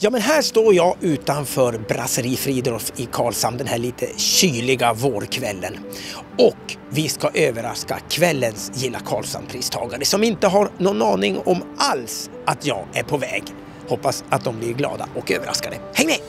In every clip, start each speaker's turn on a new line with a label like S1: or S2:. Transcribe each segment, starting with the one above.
S1: Ja, men här står jag utanför Brasserie Fridolf i Karlshamn den här lite kyliga vårkvällen. Och vi ska överraska kvällens Gilla Karlshamn-pristagare som inte har någon aning om alls att jag är på väg. Hoppas att de blir glada och överraskade. Häng med!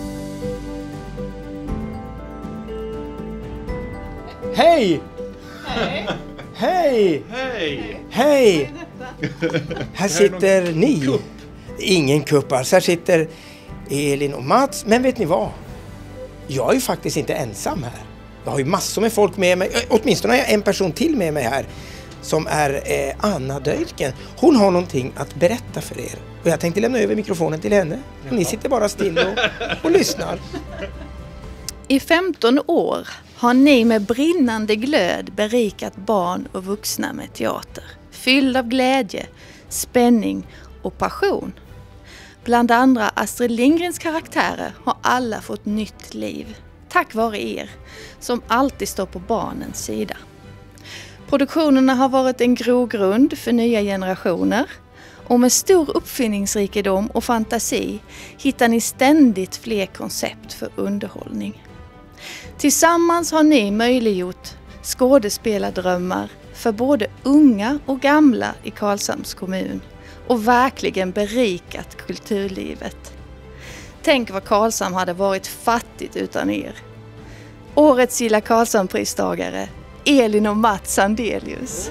S1: Hej!
S2: Hej!
S1: Hej!
S2: Hej!
S1: Hej! Här sitter ni. Ingen kupp alls. Här sitter Elin och Mats. Men vet ni vad? Jag är ju faktiskt inte ensam här. Jag har ju massor med folk med mig. Åtminstone har jag en person till med mig här. Som är Anna Döjken. Hon har någonting att berätta för er. Och jag tänkte lämna över mikrofonen till henne. Och ni sitter bara still och lyssnar.
S3: I 15 år har ni med brinnande glöd berikat barn och vuxna med teater. Fylld av glädje, spänning och passion. Bland andra Astrid Lindgrens karaktärer har alla fått nytt liv. Tack vare er, som alltid står på barnens sida. Produktionerna har varit en grogrund för nya generationer. Och med stor uppfinningsrikedom och fantasi hittar ni ständigt fler koncept för underhållning. Tillsammans har ni möjliggjort skådespelardrömmar för både unga och gamla i Karlshamns kommun och verkligen berikat kulturlivet. Tänk vad Karlshamn hade varit fattigt utan er. Årets Gilla Karlshamn-pristagare, Elin och Mats Sandelius.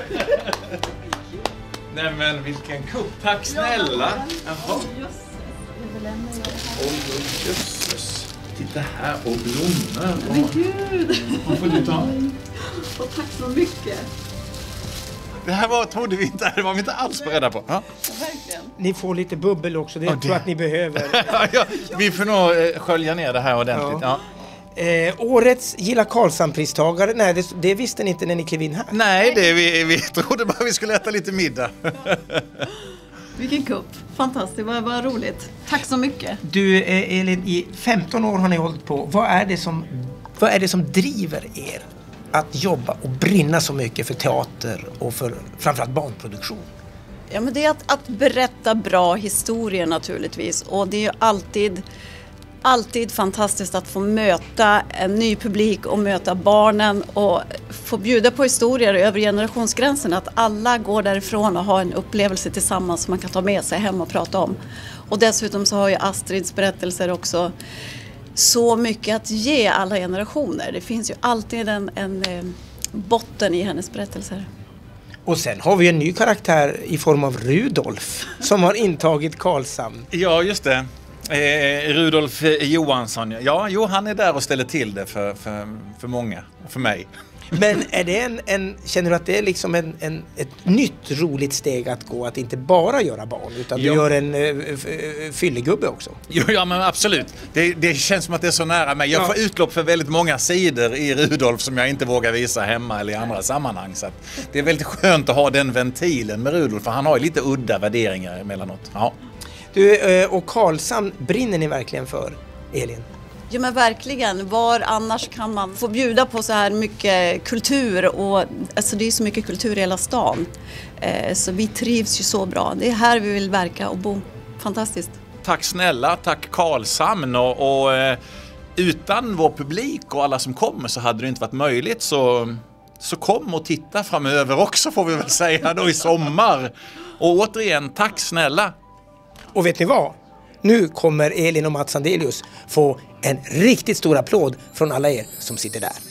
S2: Nej men vilken kupp, tack snälla! Jaha. Oj, jösses. Titta här, och blommor.
S4: Men gud!
S2: Vad får du ta?
S4: Och tack så mycket.
S2: Det här trodde vi inte, det var vi inte alls beredda på. Ja.
S4: Verkligen.
S1: Ni får lite bubbel också, det tror jag att ni behöver.
S2: Ja, vi får nog skölja ner det här ordentligt. Ja.
S1: Årets Gilla Karlshamn-pristagare, nej det visste ni inte när ni klev in här.
S2: Nej, vi trodde bara vi skulle äta lite middag.
S4: Vilken kupp. Fantastiskt, vad roligt. Tack så mycket.
S1: Du Elin, i 15 år har ni hållit på. Vad är det som driver er att jobba och brinna så mycket för teater och för framförallt barnproduktion?
S4: Ja, men det är att berätta bra historier naturligtvis. Och det är ju alltid fantastiskt att få möta en ny publik och möta barnen och få bjuda på historier över generationsgränsen. Att alla går därifrån och har en upplevelse tillsammans som man kan ta med sig hem och prata om. Och dessutom så har ju Astrids berättelser också så mycket att ge alla generationer. Det finns ju alltid en botten i hennes berättelser.
S1: Och sen har vi en ny karaktär i form av Rudolf som har intagit Karlshamn.
S2: Ja, just det. Rudolf Johansson. Ja, han är där och ställer till det för många och för mig.
S1: Men är det känner du att det är liksom ett nytt roligt steg att gå, att inte bara göra barn utan du gör en fyllegubbe också?
S2: Ja, men absolut. Det känns som att det är så nära mig. Jag får utlopp för väldigt många sidor i Rudolf som jag inte vågar visa hemma eller i andra sammanhang. Så att det är väldigt skönt att ha den ventilen med Rudolf, för han har ju lite udda värderingar emellanåt. Ja.
S1: Du, och Karlshamn brinner ni verkligen för, Elin?
S4: Ja, men verkligen. Var annars kan man få bjuda på så här mycket kultur? Och, alltså det är så mycket kultur i hela stan. Så vi trivs ju så bra. Det är här vi vill verka och bo. Fantastiskt.
S2: Tack snälla, tack Karlshamn. Och utan vår publik och alla som kommer så hade det inte varit möjligt. Så kom och titta framöver också, får vi väl säga då, i sommar. Och återigen, tack snälla.
S1: Och vet ni vad? Nu kommer Elin och Mats Sandelius få en riktigt stor applåd från alla er som sitter där.